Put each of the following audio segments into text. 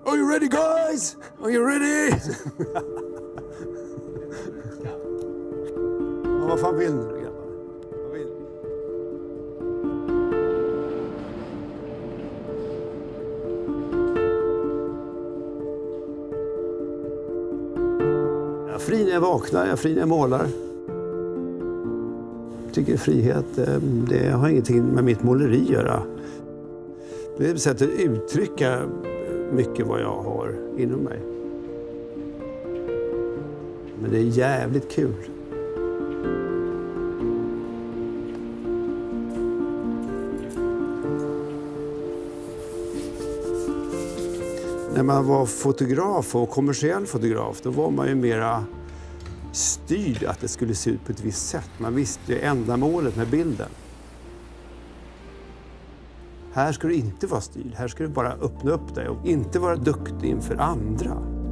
Are you ready guys? Are you ready? Ja, vad fan vill ni grabbar? Vad vill ni? Jag är fri när jag vaknar, jag är fri när jag målar. Jag tycker frihet, det har ingenting med mitt måleri att göra. Det är ett sätt att uttrycka mycket vad jag har inom mig. Men det är jävligt kul. När man var fotograf och kommersiell fotograf, då var man ju mera styrd att det skulle se ut på ett visst sätt. Man visste ju ändamålet med bilden. Här ska du inte vara styrd, här ska du bara öppna upp dig och inte vara duktig inför andra.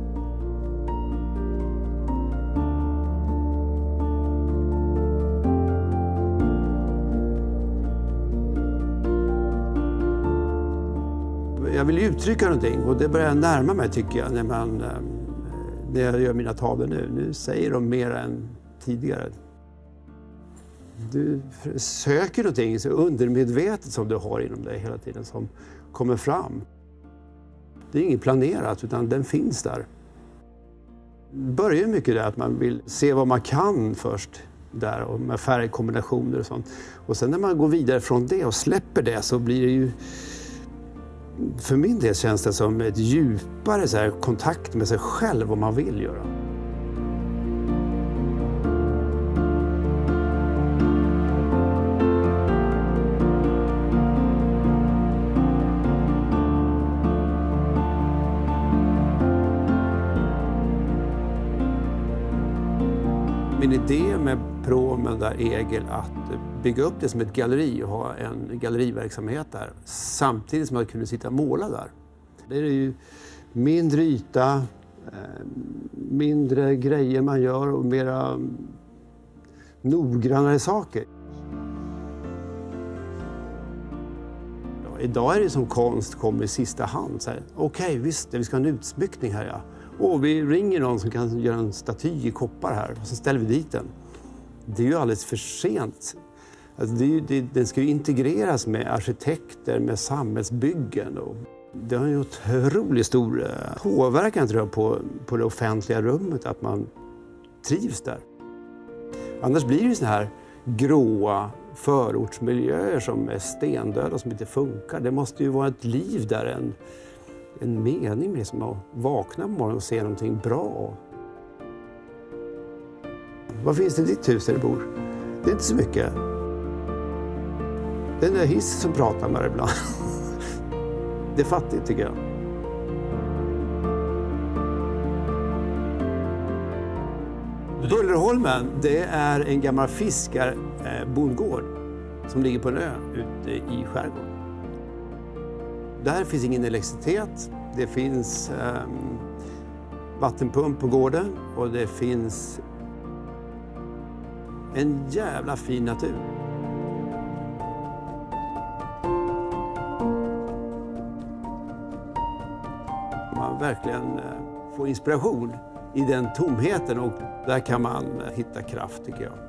Jag vill uttrycka någonting och det börjar närma mig tycker jag när jag gör mina tavlor nu. Nu säger de mer än tidigare. Du söker någonting så undermedvetet som du har inom dig hela tiden som kommer fram. Det är inget planerat utan den finns där. Det börjar mycket där att man vill se vad man kan först där och med färgkombinationer och sånt. Och sen när man går vidare från det och släpper det så blir det ju, för min del känns det som ett djupare så här, kontakt med sig själv vad man vill göra. Min idé med promen där Egel att bygga upp det som ett galleri och ha en galleriverksamhet där samtidigt som jag kunde sitta och måla där. Det är ju mindre yta, mindre grejer man gör och mera noggrannare saker. Ja, idag är det som konst kommer i sista hand. Okej, visst, vi ska ha en utsmyckning här ja. Och vi ringer någon som kan göra en staty i koppar här och så ställer vi dit den. Det är ju alldeles för sent. Alltså den ska ju integreras med arkitekter, med samhällsbyggen. Och det har en otroligt stor påverkan tror jag, på det offentliga rummet, att man trivs där. Annars blir det ju såna här gråa förortsmiljöer som är stendöda och som inte funkar. Det måste ju vara ett liv där, en mening med som att vakna på morgonen och se någonting bra. Vad finns det i ditt hus där du bor? Det är inte så mycket. Det är den där hissen som pratar med dig ibland. Det är fattigt tycker jag. Bullerholmen, det är en gammal fiskarbondgård som ligger på en ö ute i skärgården. Där finns ingen elektricitet, det finns vattenpump på gården och det finns en jävla fin natur. Man verkligen får inspiration i den tomheten och där kan man hitta kraft tycker jag.